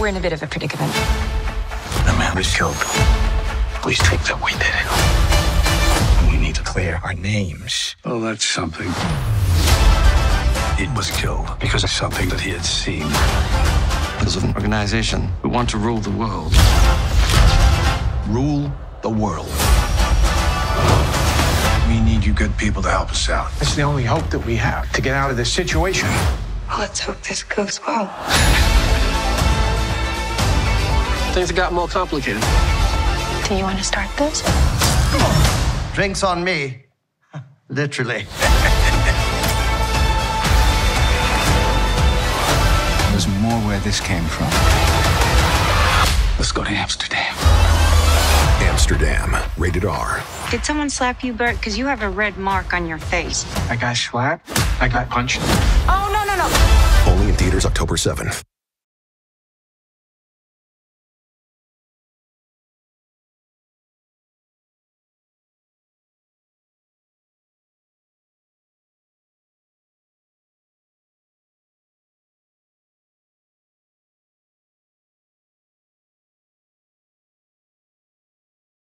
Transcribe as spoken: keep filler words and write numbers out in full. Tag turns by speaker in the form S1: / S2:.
S1: We're in a bit of a predicament.
S2: The man was killed. Police think that we did it. We need to clear our names.
S3: Oh, that's something.
S2: It was killed because of something that he had seen.
S3: Because of an organization who want to rule the world.
S2: Rule the world. We need you good people to help us out.
S4: It's the only hope that we have to get out of this situation.
S1: Let's hope this goes well.
S3: Things have gotten more complicated.
S1: Do you want to start this?
S5: Drinks on me. Literally.
S2: There's more where this came from. Let's go to Amsterdam.
S6: Amsterdam, rated R.
S7: Did someone slap you, Bert? Because you have a red mark on your face.
S4: I got slapped. I got punched.
S7: Oh, no, no, no.
S6: Only in theaters October seventh.